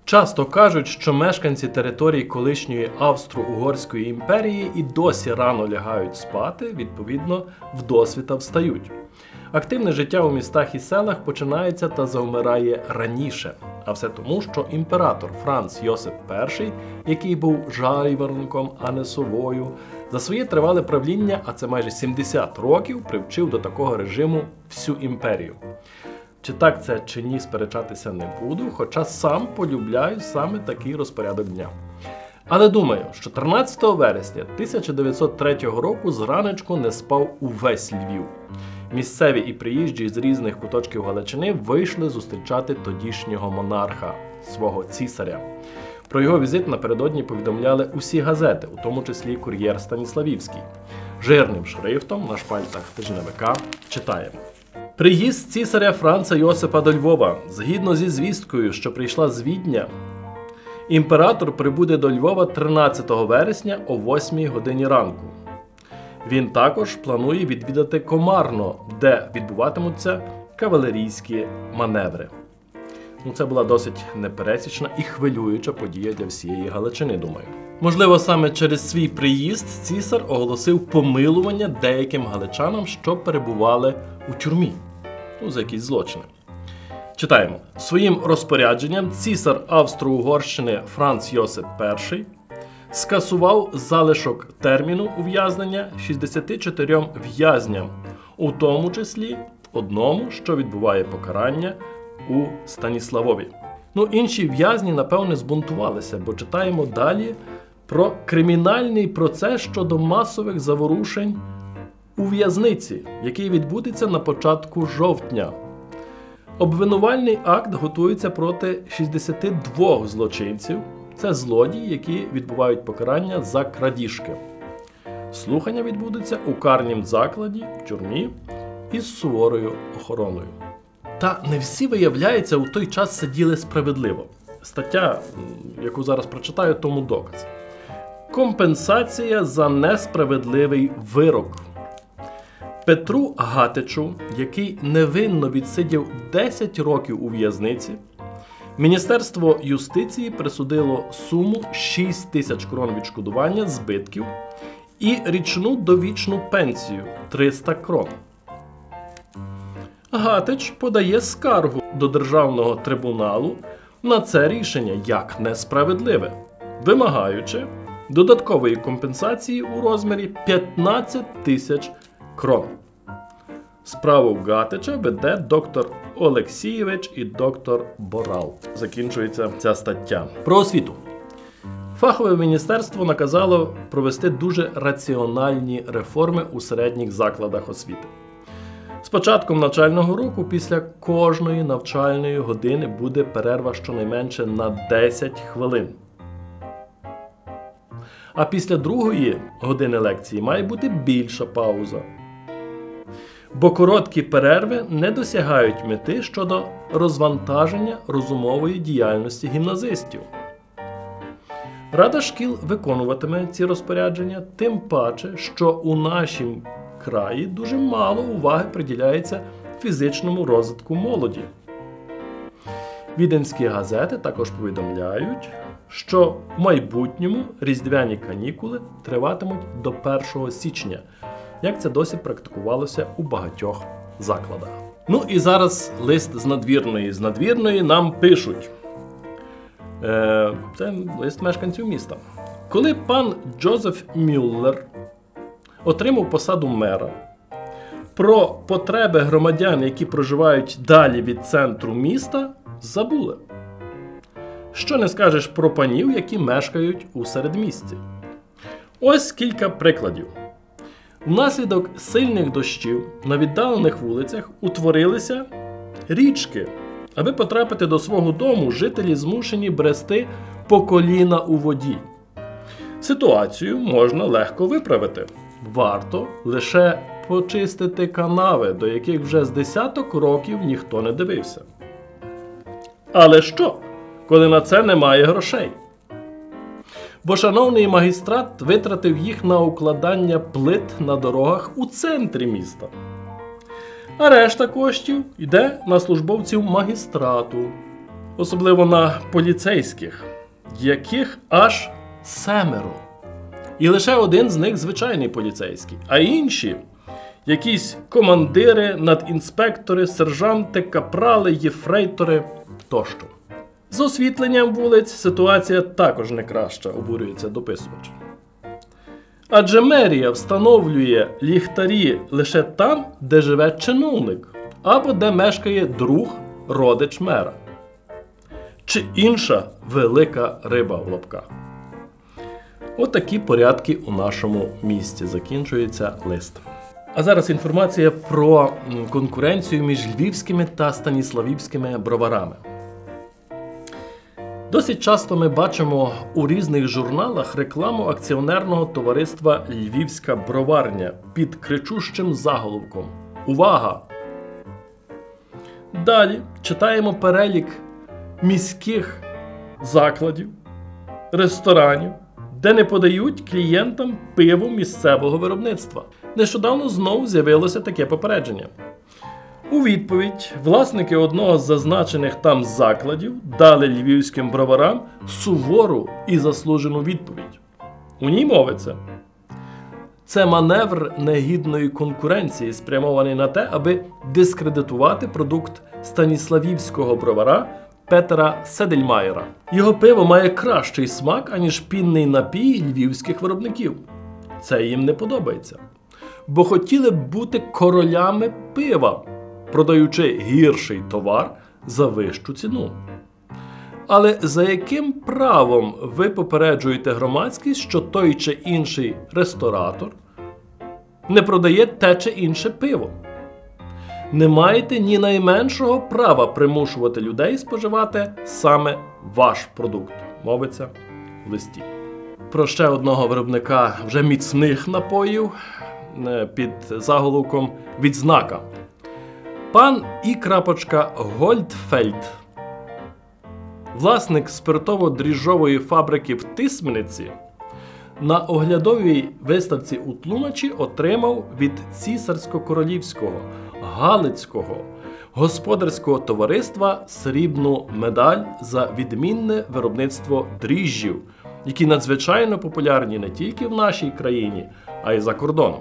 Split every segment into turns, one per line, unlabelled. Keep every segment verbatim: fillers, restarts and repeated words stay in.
Часто кажуть, що мешканці території колишньої Австро-Угорської імперії і досі рано лягають спати, відповідно, вдосвіта встають. Активне життя у містах і селах починається та завмирає раніше. А все тому, що імператор Франц Йосип І, який був жайворонком, а не совою, за своє тривале правління, а це майже сімдесят років, привчив до такого режиму всю імперію. Чи так це, чи ні, сперечатися не буду, хоча сам полюбляю саме такий розпорядок дня. Але думаю, що тринадцятого вересня тисяча дев'ятсот третього року зранечку не спав увесь Львів. Місцеві і приїжджі з різних куточків Галичини вийшли зустрічати тодішнього монарха, свого цісаря. Про його візит напередодні повідомляли усі газети, у тому числі «Кур'єр Станіславівський». Жирним шрифтом на шпальтах тижневика читаємо. Приїзд цісаря Франца Йосипа до Львова. Згідно зі звісткою, що прийшла з Відня, імператор прибуде до Львова тринадцятого вересня о восьмій годині ранку. Він також планує відвідати Комарно, де відбуватимуться кавалерійські маневри. Ну, це була досить непересічна і хвилююча подія для всієї Галичини, думаю. Можливо, саме через свій приїзд цісар оголосив помилування деяким галичанам, що перебували у тюрмі. Ну, за якісь злочини. Читаємо. Своїм розпорядженням цісар Австро-Угорщини Франц Йосип І скасував залишок терміну ув'язнення шістдесяти чотирьом в'язням, у тому числі одному, що відбуває покарання у Станіславові. Ну, інші в'язні, напевне, збунтувалися, бо читаємо далі про кримінальний процес щодо масових заворушень у в'язниці, який відбудеться на початку жовтня. Обвинувальний акт готується проти шістдесяти двох злочинців. Це злодії, які відбувають покарання за крадіжки. Слухання відбудеться у карнім закладі, в тюрмі, із суворою охороною. Та не всі, виявляється, у той час сиділи справедливо. Стаття, яку зараз прочитаю, тому доказ. Компенсація за несправедливий вирок. Петру Гатичу, який невинно відсидів десять років у в'язниці, Міністерство юстиції присудило суму шість тисяч крон відшкодування збитків і річну довічну пенсію триста крон. Гатич подає скаргу до Державного трибуналу на це рішення як несправедливе, вимагаючи додаткової компенсації у розмірі п'ятнадцять тисяч крон. Справу Гатича веде доктор Олексійович і доктор Борал. Закінчується ця стаття. Про освіту. Фахове міністерство наказало провести дуже раціональні реформи у середніх закладах освіти. З початком навчального року після кожної навчальної години буде перерва щонайменше на десять хвилин. А після другої години лекції має бути більша пауза. Бо короткі перерви не досягають мети щодо розвантаження розумової діяльності гімназистів. Рада шкіл виконуватиме ці розпорядження, тим паче, що у нашім краї дуже мало уваги приділяється фізичному розвитку молоді. Віденські газети також повідомляють, що в майбутньому різдвяні канікули триватимуть до першого січня, як це досі практикувалося у багатьох закладах. Ну і зараз лист з надвірної. З надвірної нам пишуть. Е, це лист мешканців міста. Коли пан Джозеф Мюллер отримав посаду мера, про потреби громадян, які проживають далі від центру міста, забули. Що не скажеш про панів, які мешкають у середмісті. Ось кілька прикладів. Внаслідок сильних дощів на віддалених вулицях утворилися річки. Аби потрапити до свого дому, жителі змушені брести по коліна у воді. Ситуацію можна легко виправити. Варто лише почистити канави, до яких вже з десяток років ніхто не дивився. Але що, коли на це немає грошей? Бо шановний магістрат витратив їх на укладання плит на дорогах у центрі міста. А решта коштів йде на службовців магістрату. особливо на поліцейських, яких аж семеро. І лише один з них звичайний поліцейський, а інші – якісь командири, надінспектори, сержанти, капрали, єфрейтори тощо. З освітленням вулиць ситуація також не краща, обурюється дописувач. Адже мерія встановлює ліхтарі лише там, де живе чиновник, або де мешкає друг, родич мера. Чи інша велика риба в лапках. Отакі порядки у нашому місті. Закінчується лист. А зараз інформація про конкуренцію між львівськими та станіславівськими броварами. Досить часто ми бачимо у різних журналах рекламу акціонерного товариства «Львівська броварня» під кричущим заголовком «Увага!». Далі читаємо перелік міських закладів, ресторанів, де не подають клієнтам пиво місцевого виробництва. Нещодавно знову з'явилося таке попередження. У відповідь власники одного з зазначених там закладів дали львівським броварам сувору і заслужену відповідь. У ній мовиться: це маневр негідної конкуренції, спрямований на те, аби дискредитувати продукт станіславівського бровара Петера Седельмаєра. Його пиво має кращий смак, аніж пінний напій львівських виробників. Це їм не подобається. Бо хотіли б бути королями пива, продаючи гірший товар за вищу ціну. Але за яким правом ви попереджуєте громадськість, що той чи інший ресторатор не продає те чи інше пиво? Не маєте ні найменшого права примушувати людей споживати саме ваш продукт, мовиться в листі. Про ще одного виробника вже міцних напоїв під заголовком «Відзнака». Пан І. Гольдфельд, власник спиртово-дріжджової фабрики в Тисмениці, на оглядовій виставці у Тлумачі отримав від Цісарсько-королівського Галицького господарського товариства срібну медаль за відмінне виробництво дріжджів, які надзвичайно популярні не тільки в нашій країні, а й за кордоном.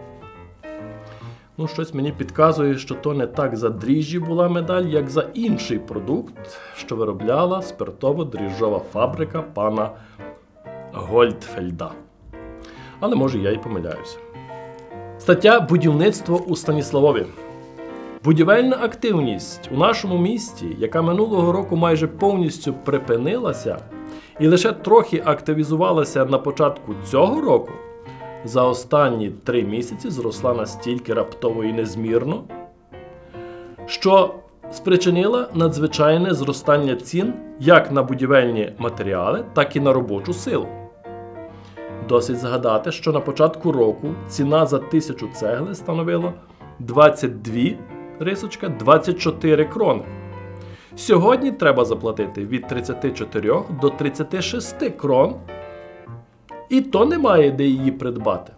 Ну, щось мені підказує, що то не так за дріжджі була медаль, як за інший продукт, що виробляла спиртово-дріжджова фабрика пана Гольдфельда. Але може я й помиляюся. Стаття «Будівництво у Станіславові». Будівельна активність у нашому місті, яка минулого року майже повністю припинилася і лише трохи активізувалася на початку цього року, за останні три місяці зросла настільки раптово і незмірно, що спричинила надзвичайне зростання цін як на будівельні матеріали, так і на робочу силу. Досить згадати, що на початку року ціна за тисячу цегли становила двадцять дві рисочка двадцять чотири крони. Сьогодні треба заплатити від тридцяти чотирьох до тридцяти шести крон, і то немає де її придбати.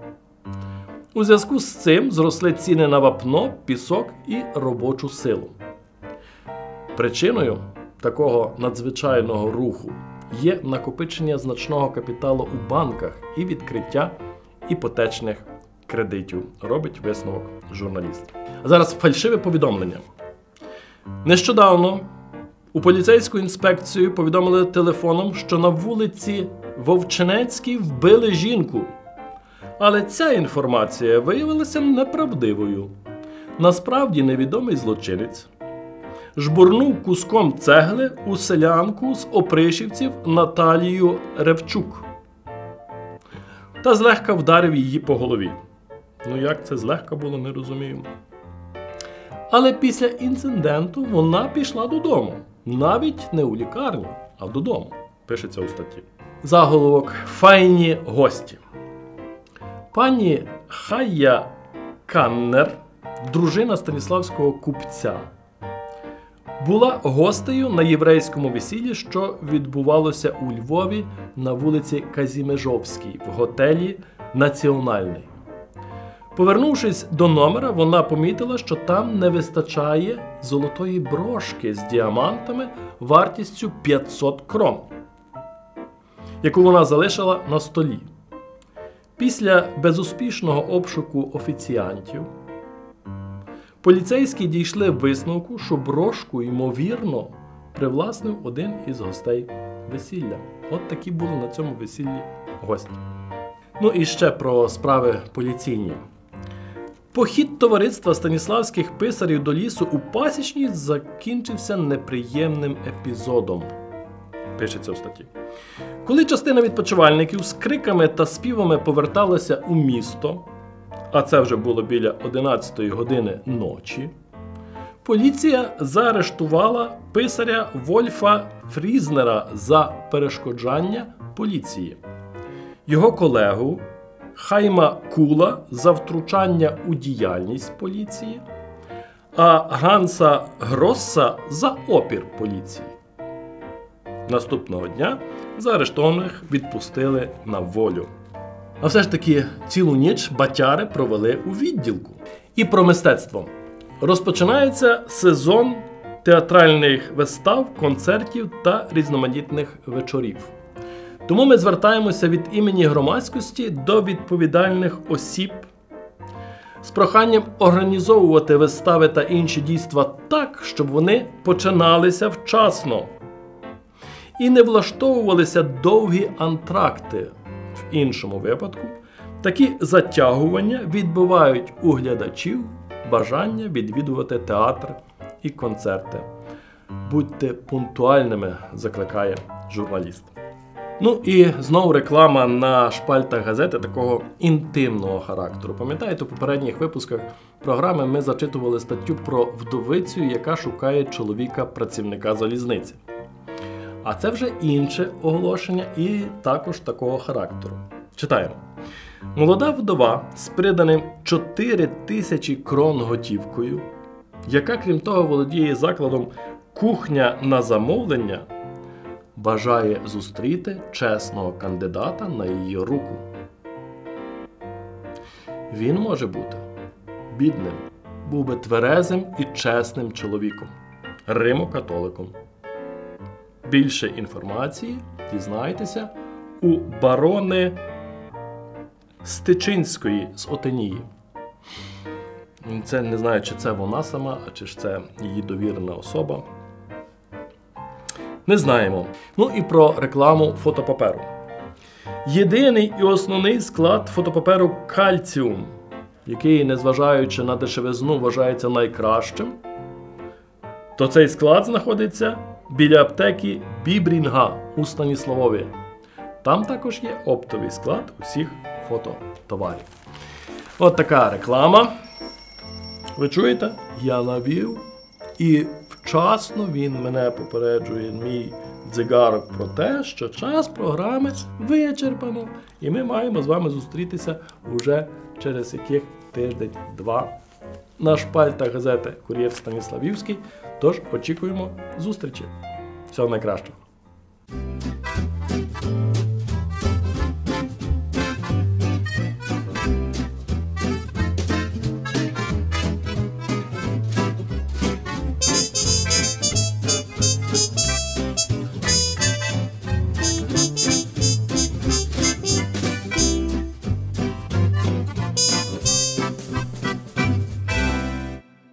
У зв'язку з цим зросли ціни на вапно, пісок і робочу силу. Причиною такого надзвичайного руху є накопичення значного капіталу у банках і відкриття іпотечних кредитів, робить висновок журналіст. А зараз фальшиве повідомлення. Нещодавно у поліцейську інспекцію повідомили телефоном, що на вулиці Вовчинецькій вбили жінку. Але ця інформація виявилася неправдивою. Насправді невідомий злочинець жбурнув куском цегли у селянку з Опришівців Наталію Ревчук та злегка вдарив її по голові. Ну як це злегка було, не розумію. Але після інциденту вона пішла додому. Навіть не у лікарню, а додому, пишеться у статті. Заголовок «Файні гості». Пані Хая Каннер, дружина станіславського купця, була гостею на єврейському весіллі, що відбувалося у Львові на вулиці Казімежовській в готелі «Національний». Повернувшись до номера, вона помітила, що там не вистачає золотої брошки з діамантами вартістю п'ятсот крон, яку вона залишила на столі. Після безуспішного обшуку офіціантів, поліцейські дійшли висновку, що брошку, ймовірно, привласнив один із гостей весілля. От такі були на цьому весіллі гості. Ну і ще про справи поліційні. Похід товариства станіславських писарів до лісу у Пасічній закінчився неприємним епізодом, пишеться в статті. Коли частина відпочивальників з криками та співами поверталася у місто, а це вже було біля одинадцятої години ночі, поліція заарештувала писаря Вольфа Фрізнера за перешкоджання поліції, його колегу Хайма Кула за втручання у діяльність поліції, а Ганса Гросса за опір поліції. Наступного дня заарештованих відпустили на волю. А все ж таки цілу ніч батяри провели у відділку. І про мистецтво. Розпочинається сезон театральних вистав, концертів та різноманітних вечорів. Тому ми звертаємося від імені громадськості до відповідальних осіб з проханням організовувати вистави та інші дійства так, щоб вони починалися вчасно і не влаштовувалися довгі антракти. В іншому випадку такі затягування відбивають у глядачів бажання відвідувати театр і концерти. Будьте пунктуальними, закликає журналіст. Ну і знову реклама на шпальтах газети такого інтимного характеру. Пам'ятаєте, у попередніх випусках програми ми зачитували статтю про вдовицю, яка шукає чоловіка-працівника залізниці. А це вже інше оголошення і також такого характеру. Читаємо. Молода вдова з приданим чотири тисячі крон готівкою, яка, крім того, володіє закладом «Кухня на замовлення», бажає зустріти чесного кандидата на її руку. Він може бути бідним, був би тверезим і чесним чоловіком, римо-католиком. Більше інформації дізнайтеся у барони Стечинської з Отинії. Це не знаю, чи це вона сама, а чи ж це її довірена особа. Не знаємо. Ну і про рекламу фотопаперу. Єдиний і основний склад фотопаперу – кальціум, який, незважаючи на дешевизну, вважається найкращим, то цей склад знаходиться біля аптеки Бібрінга у Станіславові. Там також є оптовий склад усіх фототоварів. От така реклама. Ви чуєте? Я навів. І вчасно він мене попереджує, мій дзигарок, про те, що час програми вичерпано. І ми маємо з вами зустрітися уже через яких тиждень-два на шпальтах газети «Кур'єр Станіславівський». Тож очікуємо зустрічі. Всього найкращого.